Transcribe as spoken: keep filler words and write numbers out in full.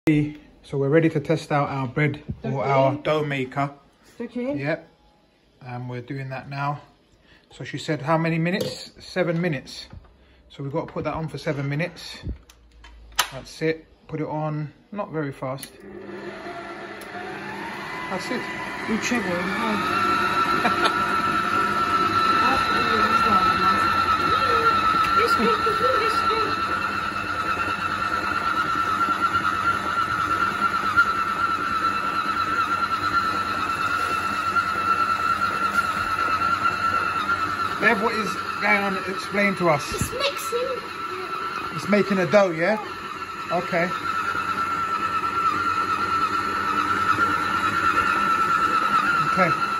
So we're ready to test out our bread or our dough maker. Okay. Yep. And we're doing that now. So she said how many minutes? Seven minutes. So we've got to put that on for seven minutes. That's it. Put it on, not very fast. That's it. You trouble. Bev, what is going on? Explain to us. It's mixing. It's making a dough, yeah? Okay. Okay.